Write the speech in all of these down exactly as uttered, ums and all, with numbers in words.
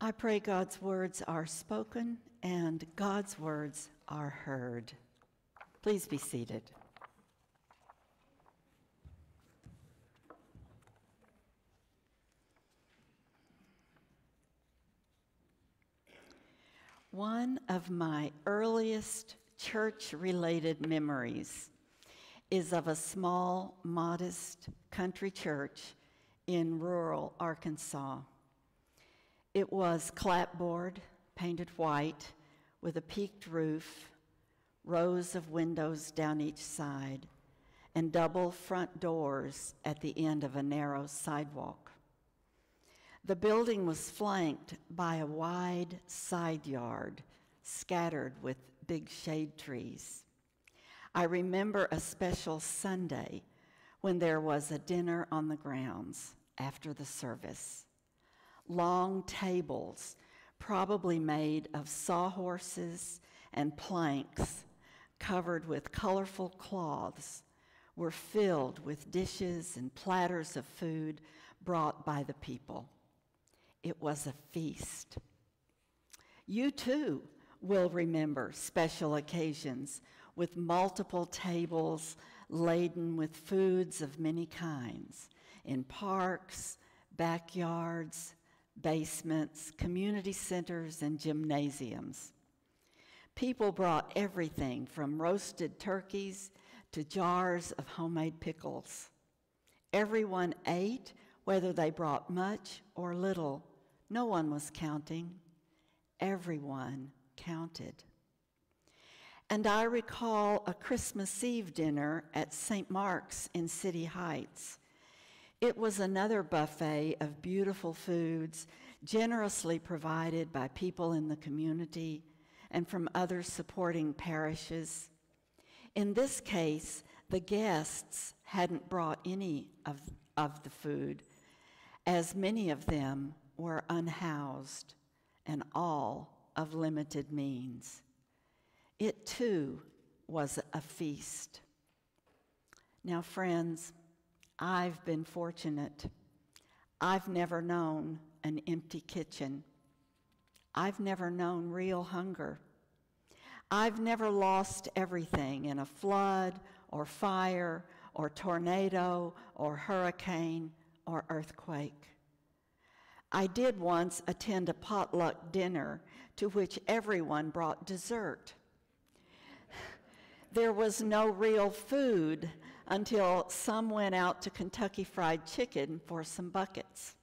I pray God's words are spoken and God's words are heard. Please be seated. One of my earliest church-related memories is of a small, modest country church in rural Arkansas. It was clapboard, painted white, with a peaked roof, rows of windows down each side, and double front doors at the end of a narrow sidewalk. The building was flanked by a wide side yard scattered with big shade trees. I remember a special Sunday when there was a dinner on the grounds after the service. Long tables, probably made of sawhorses and planks, covered with colorful cloths, were filled with dishes and platters of food brought by the people. It was a feast. You too will remember special occasions with multiple tables laden with foods of many kinds in parks, backyards, basements, community centers, and gymnasiums. People brought everything from roasted turkeys to jars of homemade pickles. Everyone ate, whether they brought much or little. No one was counting. Everyone counted. And I recall a Christmas Eve dinner at Saint Mark's in City Heights. It was another buffet of beautiful foods, generously provided by people in the community and from other supporting parishes. In this case, the guests hadn't brought any of, of the food, as many of them were unhoused and all of limited means. It too was a feast. Now, friends, I've been fortunate. I've never known an empty kitchen. I've never known real hunger. I've never lost everything in a flood or fire or tornado or hurricane or earthquake. I did once attend a potluck dinner to which everyone brought dessert. There was no real food until some went out to Kentucky Fried Chicken for some buckets.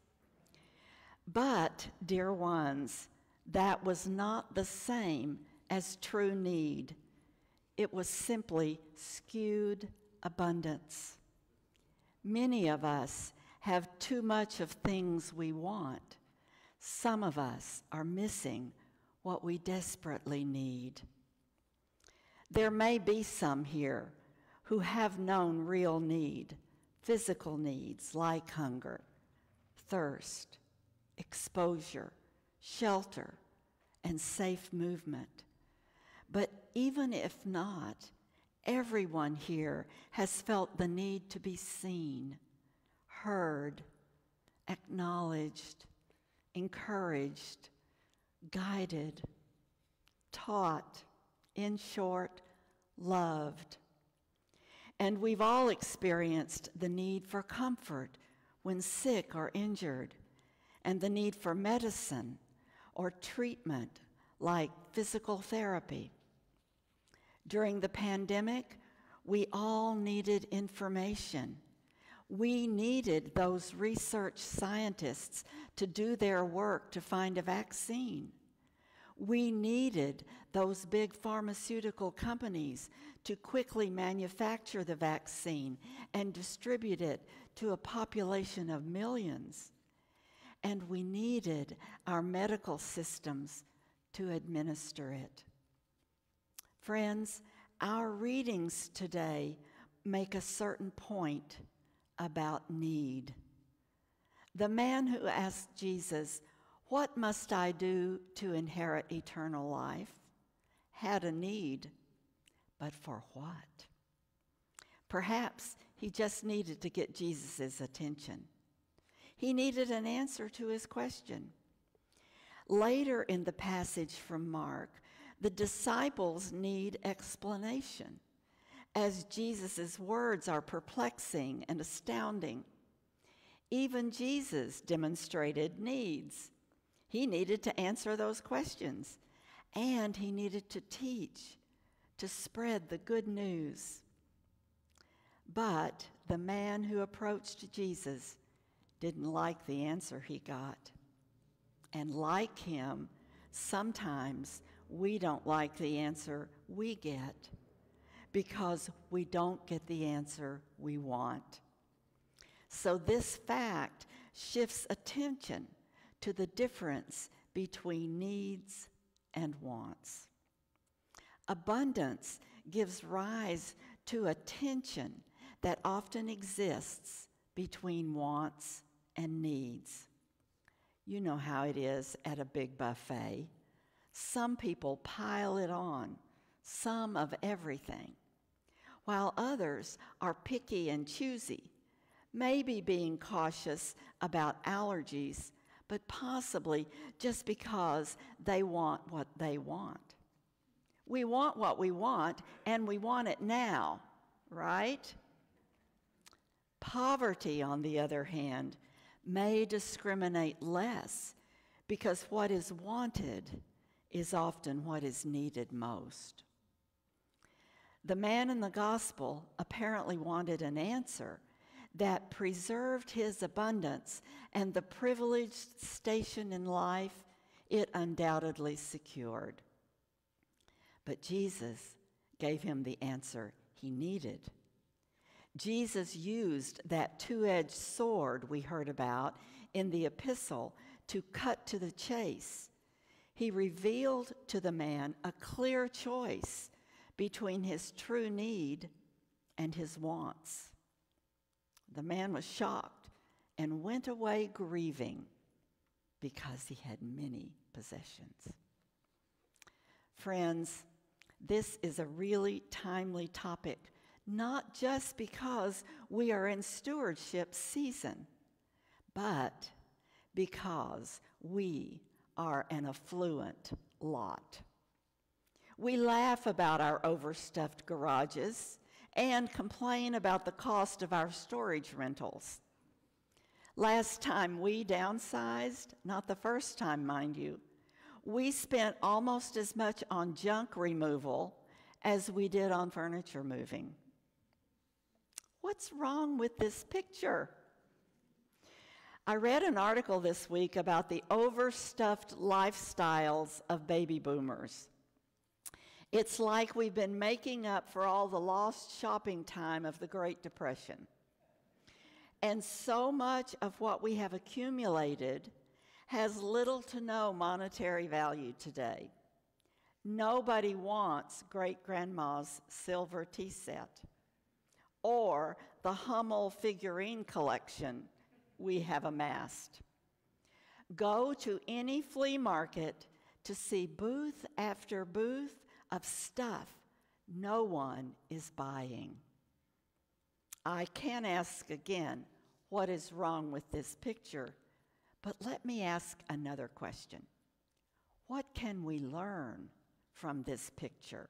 But, dear ones, that was not the same as true need. It was simply skewed abundance. Many of us have too much of things we want. Some of us are missing what we desperately need. There may be some here who have known real need, physical needs like hunger, thirst, exposure, shelter, and safe movement. But even if not, everyone here has felt the need to be seen, heard, acknowledged, encouraged, guided, taught, in short, loved. And we've all experienced the need for comfort when sick or injured, and the need for medicine or treatment like physical therapy. During the pandemic, we all needed information. We needed those research scientists to do their work to find a vaccine. We needed those big pharmaceutical companies to quickly manufacture the vaccine and distribute it to a population of millions. And we needed our medical systems to administer it. Friends, our readings today make a certain point about need. The man who asked Jesus, "What must I do to inherit eternal life?" had a need, but for what? Perhaps he just needed to get Jesus' attention. He needed an answer to his question. Later in the passage from Mark, the disciples need explanation, as Jesus' words are perplexing and astounding. Even Jesus demonstrated needs. He needed to answer those questions, and he needed to teach, to spread the good news. But the man who approached Jesus didn't like the answer he got. And like him, sometimes we don't like the answer we get because we don't get the answer we want. So this fact shifts attention to the difference between needs and wants. Abundance gives rise to a tension that often exists between wants and needs. You know how it is at a big buffet. Some people pile it on, some of everything, while others are picky and choosy, maybe being cautious about allergies, but possibly just because they want what they want. We want what we want, and we want it now, right? Poverty, on the other hand, may discriminate less because what is wanted is often what is needed most. The man in the gospel apparently wanted an answer that preserved his abundance and the privileged station in life it undoubtedly secured. But Jesus gave him the answer he needed. Jesus used that two-edged sword we heard about in the epistle to cut to the chase. He revealed to the man a clear choice between his true need and his wants. The man was shocked and went away grieving because he had many possessions. Friends, this is a really timely topic, not just because we are in stewardship season, but because we are an affluent lot. We laugh about our overstuffed garages and complain about the cost of our storage rentals. Last time we downsized, not the first time, mind you, we spent almost as much on junk removal as we did on furniture moving. What's wrong with this picture? I read an article this week about the overstuffed lifestyles of baby boomers. It's like we've been making up for all the lost shopping time of the Great Depression. And so much of what we have accumulated has little to no monetary value today. Nobody wants great-grandma's silver tea set or the Hummel figurine collection we have amassed. Go to any flea market to see booth after booth of stuff no one is buying. I can ask again, what is wrong with this picture? But let me ask another question. What can we learn from this picture?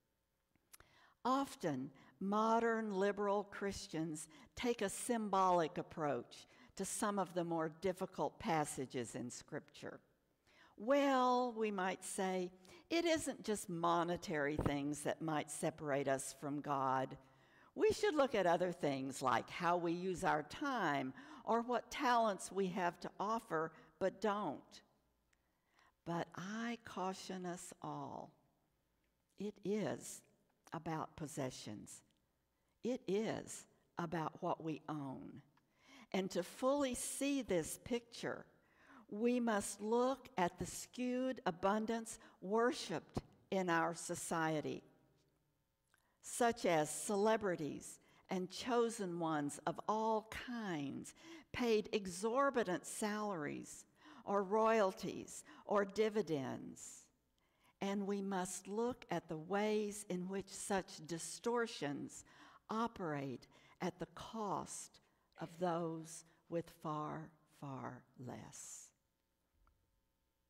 Often, modern liberal Christians take a symbolic approach to some of the more difficult passages in Scripture. Well, we might say, it isn't just monetary things that might separate us from God. We should look at other things like how we use our time or what talents we have to offer but don't. But I caution us all, it is about possessions. It is about what we own. And to fully see this picture, we must look at the skewed abundance worshiped in our society, such as celebrities and chosen ones of all kinds paid exorbitant salaries or royalties or dividends. And we must look at the ways in which such distortions operate at the cost of those with far, far less.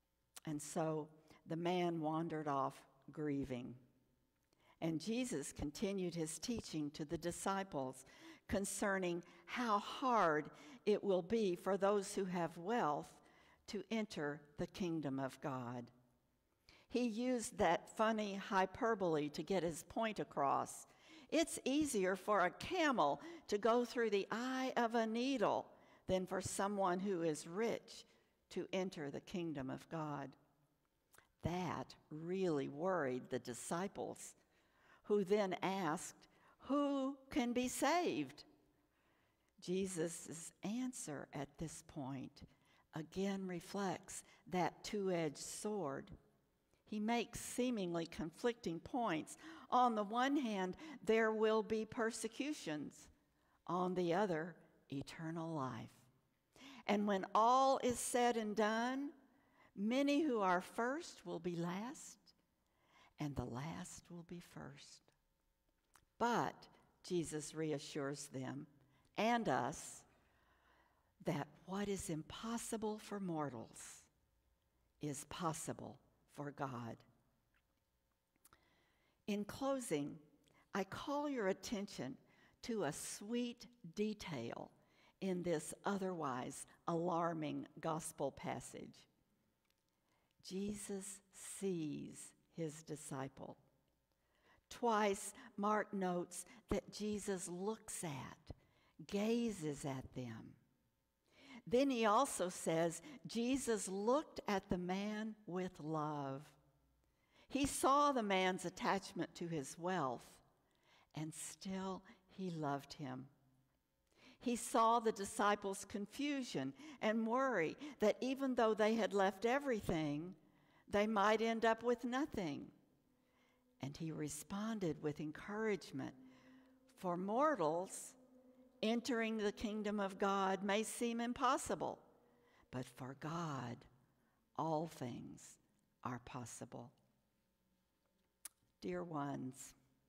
And so the man wandered off grieving. And Jesus continued his teaching to the disciples concerning how hard it will be for those who have wealth to enter the kingdom of God. He used that funny hyperbole to get his point across. It's easier for a camel to go through the eye of a needle than for someone who is rich to enter the kingdom of God. That really worried the disciples, who then asked, "Who can be saved?" Jesus' answer at this point again reflects that two-edged sword. He makes seemingly conflicting points. On the one hand, there will be persecutions. On the other, eternal life. And when all is said and done, many who are first will be last, and the last will be first. But Jesus reassures them and us that what is impossible for mortals is possible for God. In closing, I call your attention to a sweet detail in this otherwise alarming gospel passage. Jesus sees his disciple. Twice, Mark notes that Jesus looks at, gazes at them. Then he also says Jesus looked at the man with love. He saw the man's attachment to his wealth, and still he loved him. He saw the disciples' confusion and worry that even though they had left everything, they might end up with nothing. And he responded with encouragement. For mortals, entering the kingdom of God may seem impossible, but for God, all things are possible. Dear ones,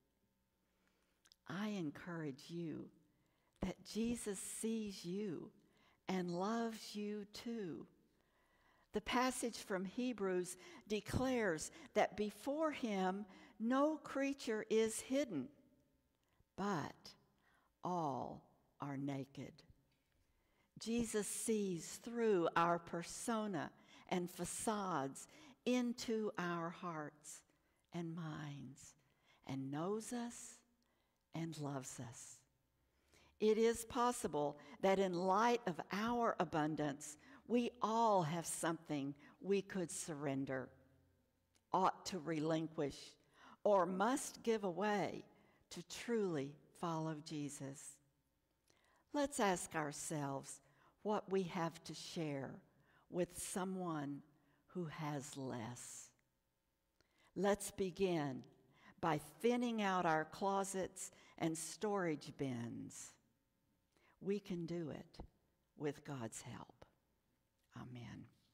I encourage you that Jesus sees you and loves you too. The passage from Hebrews declares that before him no creature is hidden, but all are naked. Jesus sees through our persona and facades into our hearts and minds and knows us and loves us. It is possible that in light of our abundance, we all have something we could surrender, ought to relinquish, or must give away to truly follow Jesus. Let's ask ourselves what we have to share with someone who has less. Let's begin by thinning out our closets and storage bins. We can do it with God's help. Amen.